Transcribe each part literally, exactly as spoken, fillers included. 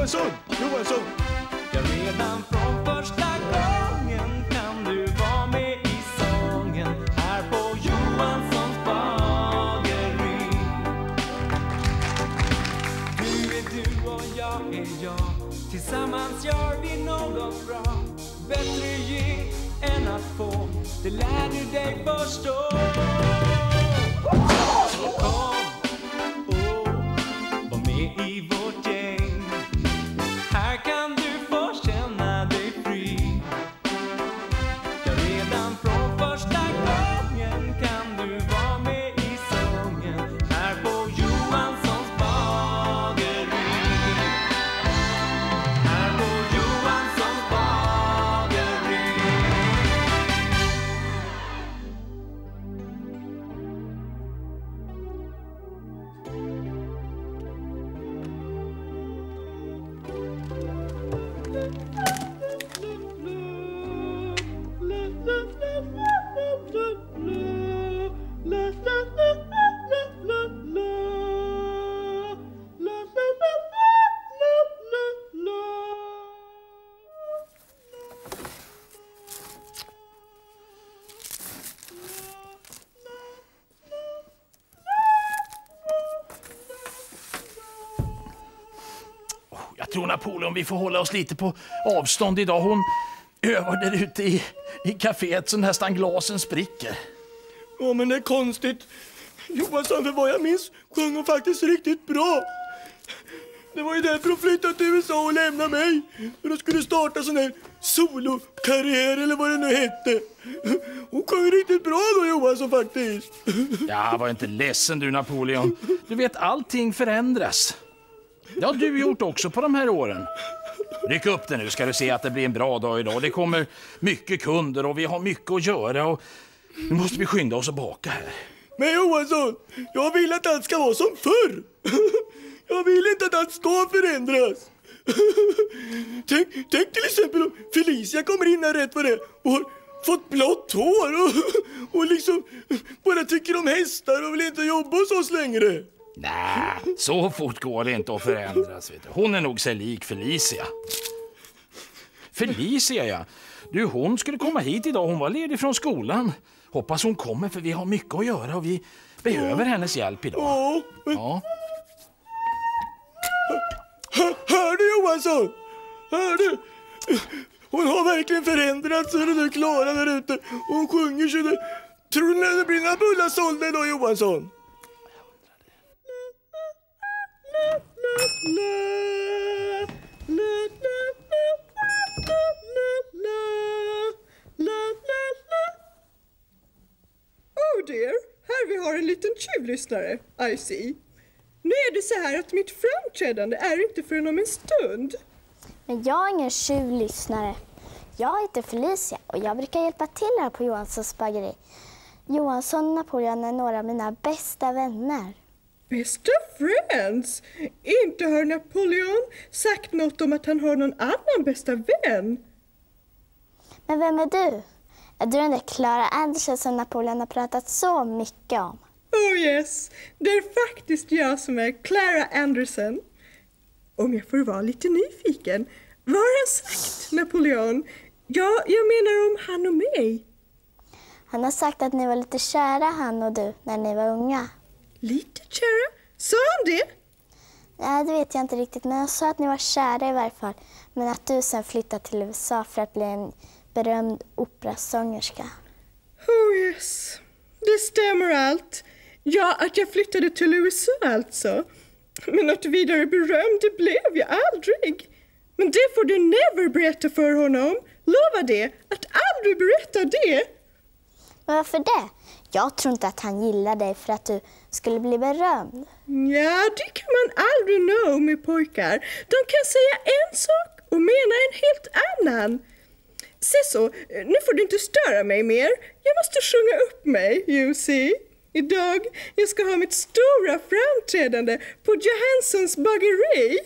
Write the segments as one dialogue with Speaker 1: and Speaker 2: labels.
Speaker 1: Johansson, Johansson.
Speaker 2: Ja, redan från första gången kan du vara med i sången här på Johanssons bageri. Du är du och jag är jag, tillsammans gör vi något bra. Bättre ge än att få, det lär du dig förstå. Så kom och var med i vårt gäng. Här kan du få känna dig fri. Ja, redan från första gången kan du vara med i sången här på Johanssons bageri. Här på Johanssons bageri.
Speaker 3: Jag tror Napoleon vi får hålla oss lite på avstånd idag. Hon övar där ute i, i kaféet så nästan glasen spricker.
Speaker 1: Ja, men det är konstigt. Johansson, för vad jag minns, sjöng hon faktiskt riktigt bra. Det var ju därför hon flyttade till U S A och lämnade mig. För de skulle starta sån här solokarriär eller vad det nu hette. Hon sjöng riktigt bra då, Johansson, faktiskt.
Speaker 3: Ja, var inte ledsen du, Napoleon. Du vet, allting förändras. Det har du gjort också på de här åren. Ryck upp det nu, ska du se att det blir en bra dag idag. Det kommer mycket kunder och vi har mycket att göra. Och nu måste vi skynda oss och baka här.
Speaker 1: Men Johansson, jag vill att allt ska vara som förr. Jag vill inte att allt ska förändras. Tänk, tänk till exempel om Felicia kommer in här rätt för det och har fått blått hår och, och liksom bara tycker om hästar och vill inte jobba hos oss längre.
Speaker 3: Nej, så fort går det inte att förändras. Vet du. Hon är nog sig lik Felicia. Felicia, ja. Du, hon skulle komma hit idag. Hon var ledig från skolan. Hoppas hon kommer, för vi har mycket att göra och vi behöver hennes hjälp idag.
Speaker 1: Ja.
Speaker 3: Ja.
Speaker 1: Hör, hör du, Johansson? Hör du? Hon har verkligen förändrats, så är det nu Klara där ute. Hon sjunger så det... Tror du det blir några bullar sålda idag, Johansson?
Speaker 4: Oh dear, här vi har en liten tjuvlyssnare, I see. Nu är det så här att mitt framträdande är inte förrän om en stund.
Speaker 5: Men jag är ingen tjuvlyssnare. Jag heter Felicia och jag brukar hjälpa till här på Johanssons bageri. Johansson och Napoleon är några av mina bästa vänner.
Speaker 4: Bästa friends? Inte har Napoleon sagt något om att han har någon annan bästa vän.
Speaker 5: Men vem är du? Är du den där Clara Anderson som Napoleon har pratat så mycket om?
Speaker 4: Oh yes, det är faktiskt jag som är Clara Anderson. Om jag får vara lite nyfiken, vad har han sagt, Napoleon? Ja, jag menar om han och mig.
Speaker 5: Han har sagt att ni var lite kära, han och du, när ni var unga.
Speaker 4: Lite kära? Sa han det?
Speaker 5: Nej, det vet jag inte riktigt, men han sa att ni var kära i varje fall. Men att du sen flyttade till U S A för att bli en berömd operasångerska.
Speaker 4: Oh yes, det stämmer allt. Ja, att jag flyttade till U S A alltså. Men något vidare berömd det blev jag aldrig. Men det får du never berätta för honom. Lova det, att aldrig berätta det.
Speaker 5: Men varför det? Jag tror inte att han gillar dig för att du skulle bli berömd.
Speaker 4: Ja, det kan man aldrig know med pojkar. De kan säga en sak och mena en helt annan. Se så, nu får du inte störa mig mer. Jag måste sjunga upp mig, you see. Idag jag ska ha mitt stora framträdande på Johanssons bageri.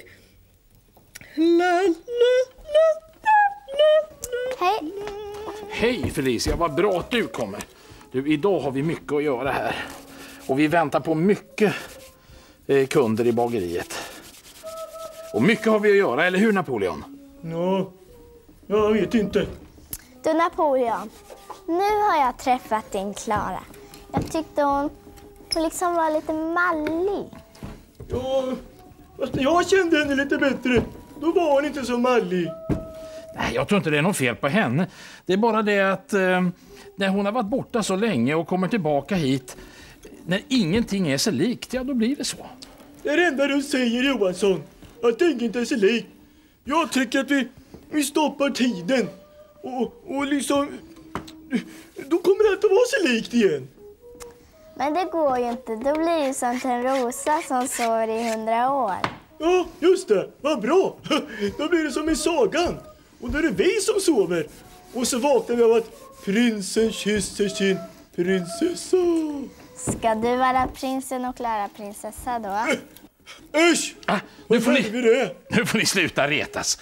Speaker 4: La, la, la, la, la.
Speaker 5: Hej.
Speaker 3: Hej Felicia, vad bra att du kommer. Du, idag har vi mycket att göra här. Och vi väntar på mycket eh, kunder i bageriet. Och mycket har vi att göra, eller hur Napoleon?
Speaker 1: Ja, jag vet inte.
Speaker 5: Du Napoleon, nu har jag träffat din Klara. Jag tyckte hon, hon liksom var lite mallig.
Speaker 1: Ja, fast när jag kände henne lite bättre, då var hon inte så mallig.
Speaker 3: Nej, jag tror inte det är något fel på henne. Det är bara det att eh, när hon har varit borta så länge och kommer tillbaka hit, när ingenting är så likt, ja då blir det så.
Speaker 1: Det är det enda du säger, Johansson, att inget är så likt. Jag tycker att vi, vi stoppar tiden och, och liksom, då kommer det att vara så likt igen.
Speaker 5: Men det går ju inte, då blir det som en rosa som sover i hundra år.
Speaker 1: Ja, just det. Vad bra. Då blir det som i sagan. Och då är det vi som sover. Och så vaknar vi av att prinsen kysser sin prinsessa.
Speaker 5: Ska du vara prinsen och Klara prinsessa då?
Speaker 1: Äsch!
Speaker 3: Ah, nu, får
Speaker 1: Vad vi
Speaker 3: ni,
Speaker 1: det?
Speaker 3: nu får ni sluta retas.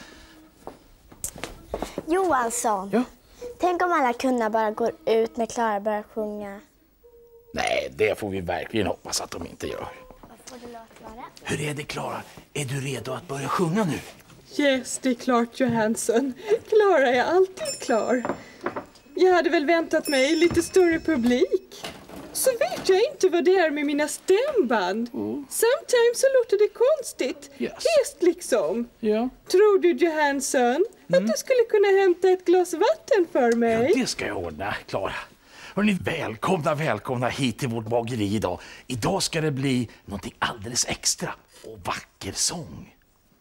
Speaker 5: Johansson,
Speaker 3: Ja?
Speaker 5: tänk om alla kunder bara går ut när Klara börjar sjunga.
Speaker 3: Nej, det får vi verkligen hoppas att de inte gör.
Speaker 5: Vad får det låta vara?
Speaker 3: Hur är det, Klara? Är du redo att börja sjunga nu?
Speaker 4: Yes, det är klart Johansson. Klara är alltid klar. Jag hade väl väntat mig lite större publik. Så vet jag inte vad det är med mina stämband.
Speaker 3: Mm.
Speaker 4: Sometimes så låter det konstigt.
Speaker 3: Yes.
Speaker 4: Hest liksom.
Speaker 3: Ja.
Speaker 4: Tror du Johansson
Speaker 3: Mm.
Speaker 4: att du skulle kunna hämta ett glas vatten för mig?
Speaker 3: Ja, det ska jag ordna, Klara. Hörrni, välkomna, välkomna hit till vårt bageri idag. Idag ska det bli någonting alldeles extra och vacker sång.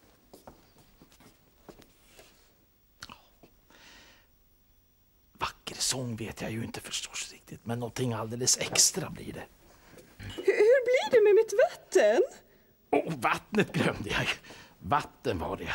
Speaker 3: Vacker sång vet jag ju inte förstås riktigt, men någonting alldeles extra blir det.
Speaker 4: Hur, hur blir det med mitt vatten?
Speaker 3: Och vattnet glömde jag. Vatten var det.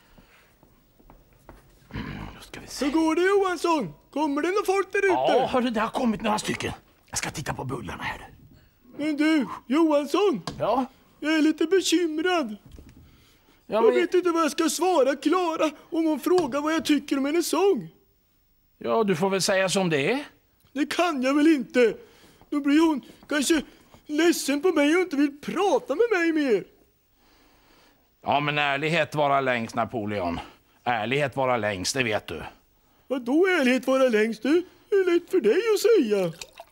Speaker 3: Mm, då ska vi se.
Speaker 1: Så går det, Johansson. Kommer det någon folk där ute?
Speaker 3: Ja, hörru, det har kommit några stycken. Jag ska titta på bullarna här.
Speaker 1: Men du, Johansson.
Speaker 3: Ja,
Speaker 1: Jag är lite bekymrad.
Speaker 3: ja
Speaker 1: Jag
Speaker 3: men,
Speaker 1: vet inte vad jag ska svara Klara om hon frågar vad jag tycker om hennes sång.
Speaker 3: ja, du får väl säga som det är.
Speaker 1: Det kan jag väl inte. Då blir hon kanske ledsen på mig och inte vill prata med mig mer.
Speaker 3: Ja, men ärlighet vara längst, Napoleon. Ärlighet vara längst, det vet du.
Speaker 1: Vad då ärlighet vara längst du? Det är lätt för dig att säga.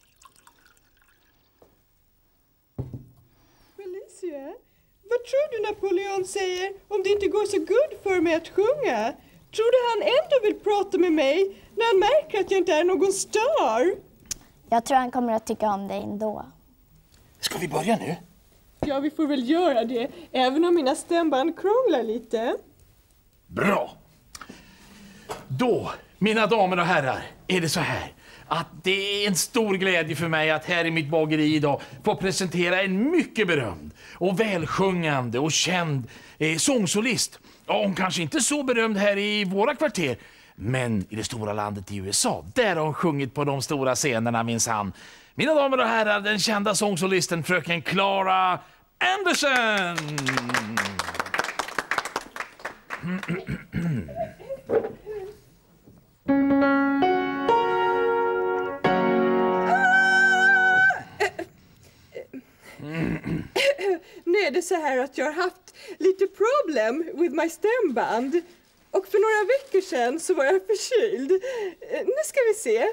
Speaker 4: Felicia, vad tror du Napoleon säger om det inte går så good för mig att sjunga? Tror du han ändå vill prata med mig när han märker att jag inte är någon star?
Speaker 5: Jag tror han kommer att tycka om dig ändå.
Speaker 3: Ska vi börja nu?
Speaker 4: Ja, vi får väl göra det, även om mina stämband krånglar lite.
Speaker 3: Bra! Då, mina damer och herrar, är det så här att det är en stor glädje för mig att här i mitt bageri idag få presentera en mycket berömd och välsjungande och känd eh, sångsolist. Ja, hon kanske inte så berömd här i våra kvarter, men i det stora landet i U S A, där har hon sjungit på de stora scenerna minsann. Mina damer och herrar, den kända sångsolisten fröken Klara Anderson!
Speaker 4: Nu är det så här att jag har haft lite problem with my stämband. Och för några veckor sedan så var jag förkyld. Eh, Nu ska vi se.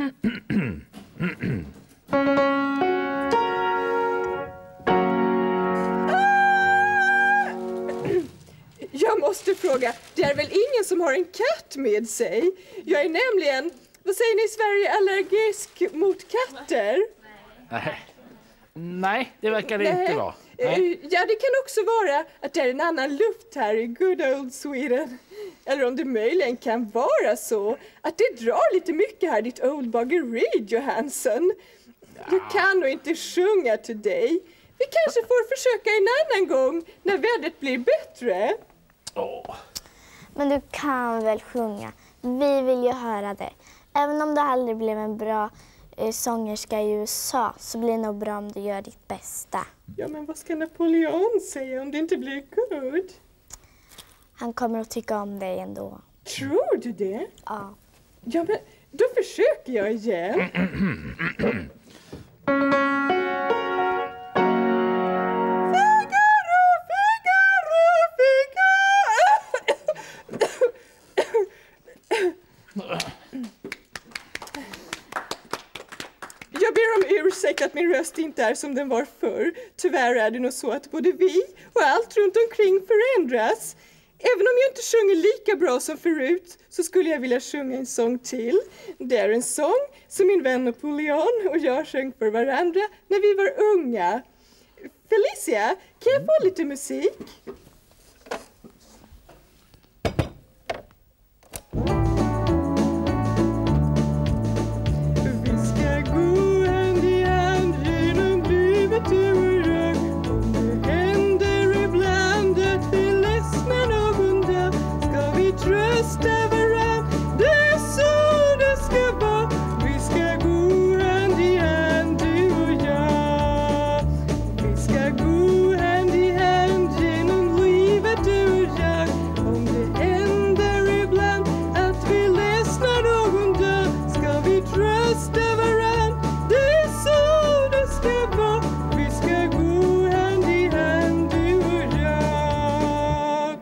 Speaker 4: Jag måste fråga, det är väl ingen som har en katt med sig? Jag är nämligen, vad säger ni i Sverige, allergisk mot katter?
Speaker 3: Nej. Nej, det verkar det inte vara.
Speaker 4: Eh,
Speaker 3: Nej.
Speaker 4: Ja, det kan också vara att det är en annan luft här i good old Sweden. Eller om det möjligen kan vara så att det drar lite mycket här, ditt old bageri, Johansson. Du kan nog inte sjunga till dig. Vi kanske får försöka en annan gång när vädret blir bättre.
Speaker 3: Åh.
Speaker 5: Men du kan väl sjunga? Vi vill ju höra det. Även om du aldrig blev en bra eh, sångerska i U S A så blir det nog bra om du gör ditt bästa.
Speaker 4: Ja, men vad ska Napoleon säga om det inte blir good?
Speaker 5: Han kommer att tycka om dig ändå.
Speaker 4: Tror du det?
Speaker 5: Ja.
Speaker 4: Ja, men då försöker jag igen. Figaro, Figaro, Figaro. röst inte är som den var förr. Tyvärr är det nog så att både vi och allt runt omkring förändras. Även om jag inte sjunger lika bra som förut så skulle jag vilja sjunga en sång till. Det är en sång som min vän Napoleon och jag sjöng för varandra när vi var unga. Felicia, kan jag få lite musik? Vi ska gå hand i hand genom livet du och jag. Om det händer ibland att vi ledsnar någon dag ska vi trösta varann. Det är så det ska vara. Vi ska gå hand i hand du och jag. Vi ska gå hand i hand genom livet du och jag. Om det händer ibland att vi ledsnar någon dag ska vi trösta varann. Det är så det ska vara. Vi ska gå hand i hand du och jag.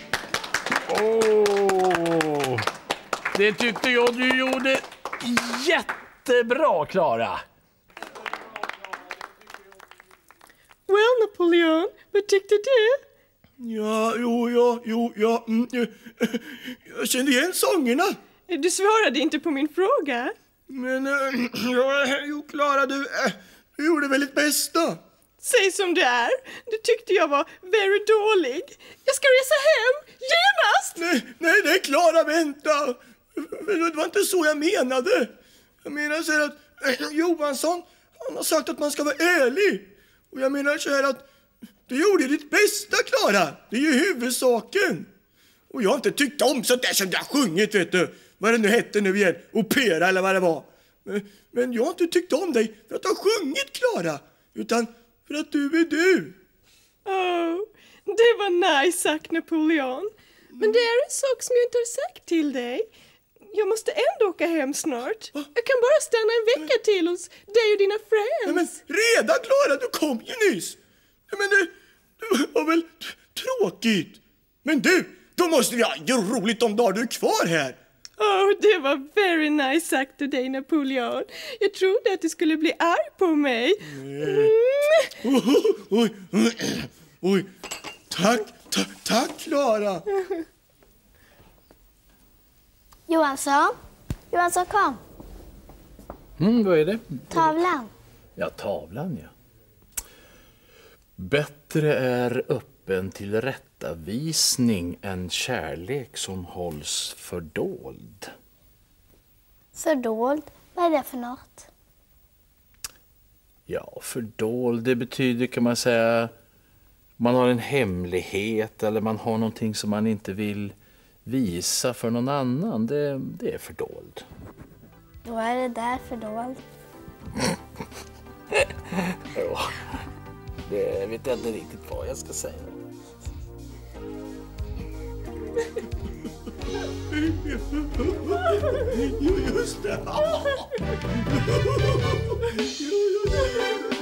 Speaker 3: Åh, det tyckte jag du gjorde jättebra, Klara.
Speaker 4: Well, Napoleon, vad tyckte du?
Speaker 1: Ja, jo, ja, jo, ja. Mm, eh, jag kände igen sångerna.
Speaker 4: Du svarade inte på min fråga.
Speaker 1: Men, äh, ja, jo, Klara, du, äh, du gjorde väl ditt bästa.
Speaker 4: Säg som det är. Du tyckte jag var very dålig. Jag ska resa hem, genast!
Speaker 1: Nej, nej, nej, Klara, vänta. Det var inte så jag menade. Jag menar så här att äh, Johansson, han har sagt att man ska vara ärlig. Och jag menar så här att du gjorde ditt bästa, Klara. Det är ju huvudsaken. Och jag har inte tyckt om sånt där som du har sjungit, vet du. Vad det nu hette nu igen. Opera eller vad det var. Men, men jag har inte tyckt om dig för att du har sjungit, Klara. Utan för att du är du.
Speaker 4: Oh, det var nice sagt, Napoleon. Men det är en sak som jag inte har sagt till dig. Jag måste ändå åka hem snart.
Speaker 1: Va?
Speaker 4: Jag kan bara stanna en vecka till hos dig och dina friends.
Speaker 1: Ja, men redan, Klara, du kom ju nyss. Ja, men det, det var väl t- tråkigt. Men du, då måste vi ha roligt de dagar du är kvar här.
Speaker 4: Oh, det var very nice sagt till dig, Napoleon. Jag trodde att du skulle bli arg på mig. Mm.
Speaker 1: Oj, oj, oj, oj. Tack, tack, tack, Klara.
Speaker 5: Johansson, Johansson kom.
Speaker 3: Mm, vad är det?
Speaker 5: Tavlan.
Speaker 3: Ja, tavlan, ja. Bättre är öppen till rättavisning än kärlek som hålls fördold.
Speaker 5: Fördold, vad är det för något?
Speaker 3: Ja, fördold, det betyder, kan man säga, man har en hemlighet eller man har någonting som man inte vill visa för någon annan. Det, det är fördold.
Speaker 5: Då är det där fördold.
Speaker 3: Ja, det vet jag inte riktigt vad jag ska säga.
Speaker 1: Just det.